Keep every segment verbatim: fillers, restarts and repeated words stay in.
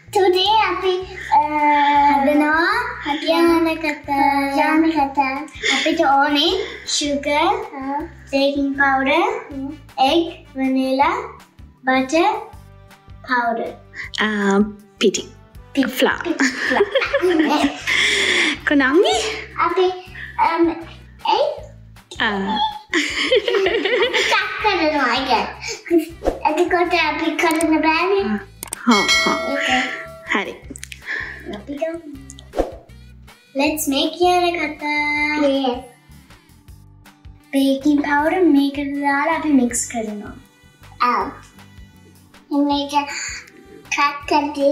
Today අපි හදනවා Ghanakatha. Ghanakatha. අපිට ඕනේ sugar, baking powder, egg, vanilla, butter, powder. Uh, piti. Flour. Konangi? අපි um egg. Uh. Cut කරනවා again. එතකොට අපි කරන්න බෑනේ. Oh, oh. Hari. Let's make Ghanakatha. Yes. Baking powder make it දාලා අපි mix කරනවා. ආ. මේක cut කරදී.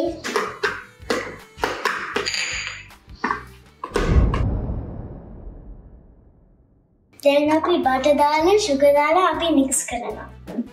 දැන් අපි butter දාලා sugar දාලා අපි mix කරනවා.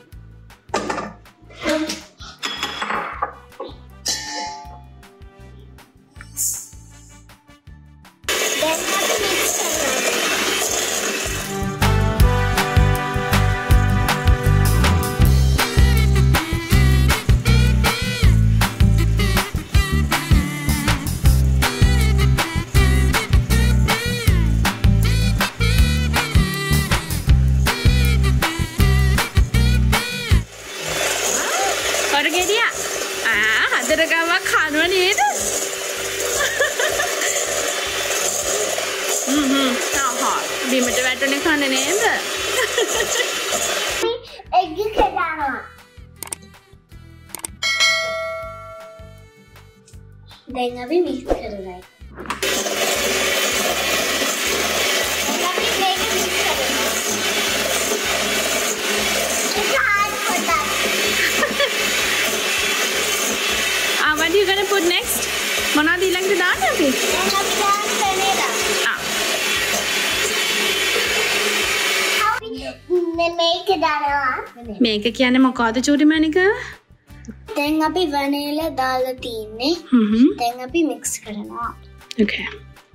බිමට වැටුනේ කන්නේ නේද? එග් එක දානවා. දැන් අපි mix කරලා. දැන් අපි මේක mix කරනවා. It's hard for that. Ah, what are you gonna put next? මොනවද ඊළඟට දාන්නේ අපි? දැන් අපි දාන්නේ vanilla. Ah. මේක දානවා. මේක කියන්නේ මොකද්ද චූටි මණික? දැන් අපි vanilla දාලා තින්නේ. හ්ම්. දැන් අපි mix කරනවා. Okay.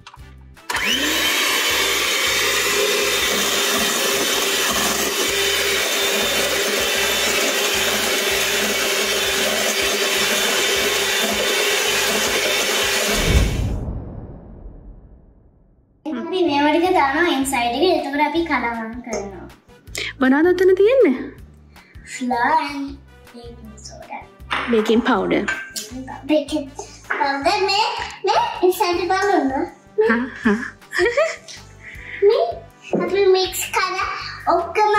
අපි මේවා ටික දානවා inside එකේ. එතකොට අපි කලවම් කරනවා. මොනවද උතන තියෙන්නේ? Flour and baking soda. Baking powder. Baking powder में में inside the balloon. हाँ हाँ. में अभी mix करा ओकम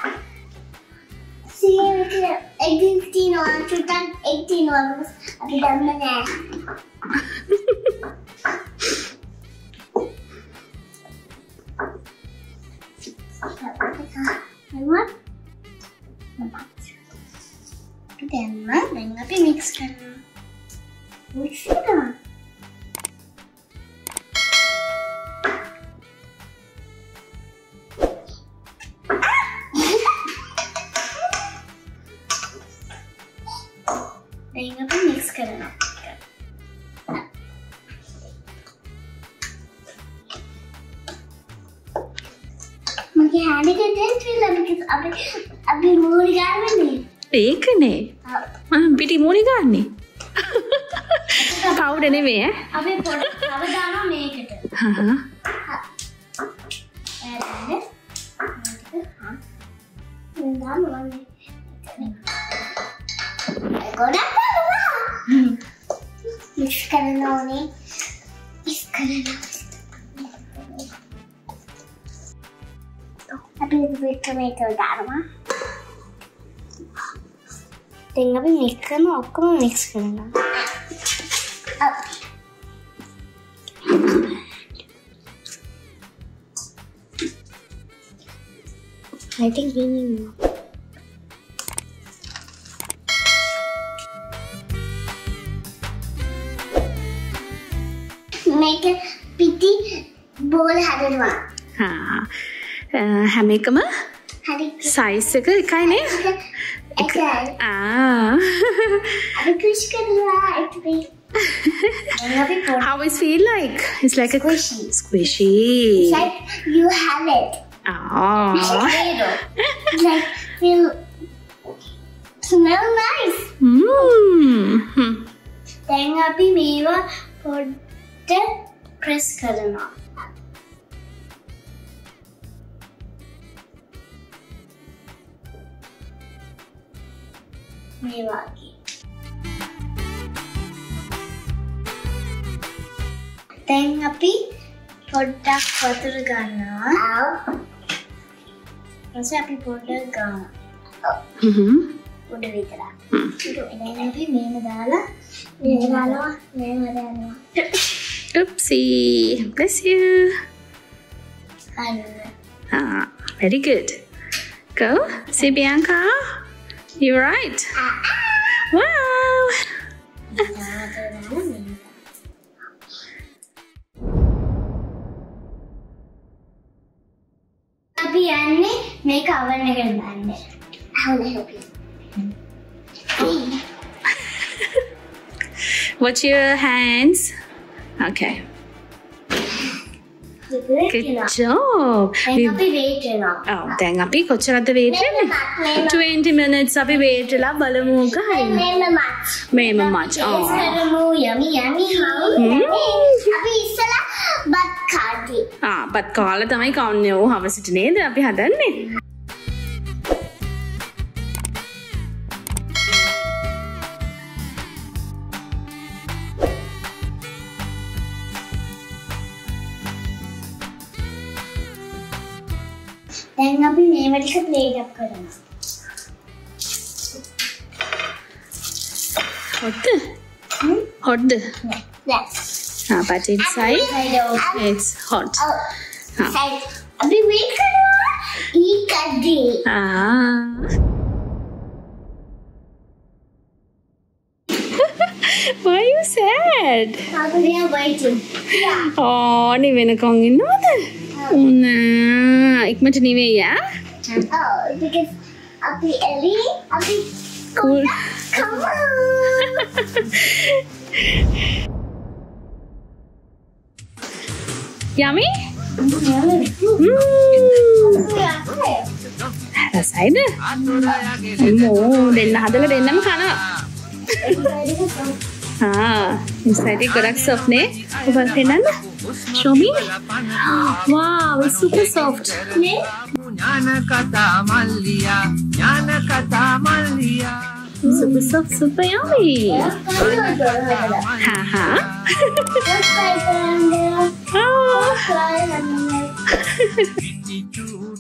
सी eighteen और टोटल eighteen और अभी डालना है. What? Then, then අපි mix කරනවා. mix කරනවා. දැන් අපි mix කරනවා. මගේ hand එක දෙන්න කියලා අපි අපි මූණි ගන්නනේ. ඒකනේ. මම පිටි මූණි ගන්නෙ. පවුඩර් නෙමෙයි ඈ. අපි පොඩ තව දානවා මේකට. හහ. ඈ දාන්න. ගොඩක් දානවා. mix කරනවා නේ. mix කරනවා. අපි මේ tomato දානවා. දැන් අපි mix කරනවා ඔක්කොම mix කරනවා. I think we need more. Make a piti bowl හදනවා. හා. හැම එකම size එක එකයි නේ? එකයි. ආ. අපි push කරලා ඉතින් How it feel like? It's like squishy. a squishy. It's like you have it. Oh. It's like feel smell nice. Mm. දැන් අපි මේවා පොඩ්ඩක් ප්‍රෙස් කරනවා. මේ වගේ. දැන් අපි පොඩ්ඩක් වතුර ගන්නවා. ඊට අපි පොඩ්ඩක් ගන්නවා. හ්ම්. පොඩ විතරක්. දැන් අපි මේව දාලා මේව දාලා මේව දානවා. Oopsie. Bless you. අන්න. Ah, very good. Go. See Bianca. You're right. Wow. අපි යන්නේ මේක oven එකට දාන්න. I will help you. Watch your hands. Okay. Good job. දැන් අපි wait වෙනවා. Oh, දැන් අපි කොච්චරද wait වෙන්නේ? twenty minutes අපි wait වෙලා බලමු ගහන්න. මේම match. මේම match. Oh. කරමු yummy yummy. අපි ඉස්සලා බත් කාටි. ආ, බත් කාලා තමයි කවන්නේ. ඔව් හවසට නේද අපි හදන්නේ. දැන් අපි මේව ටික plate up කරනවා. Hot? Hot? Yes. Ah, but inside it's hot. Oh. Ah. Side. අපි wait කරනවා. ඊකදී. Ah. Why are you sad? We are waiting. Yeah. Oh, නිවෙනකන් ඉන්නවද? උනා ඉක්මනට නිවෙయ్యా? Oh, because අපි එළි අපි Cool. come on. Yummy? Mm. රසයිද? අම්මෝ දෙන්න හදලා දෙන්නම කනවා. Ah, inside it ගොඩක් soft නේ. ඔබ පෙන්නන්න. Show me. Wow, it's super soft. නේ? Ghanakatha malliya, Ghanakatha malliya. Super soft, super yummy. Ha ha. Oh.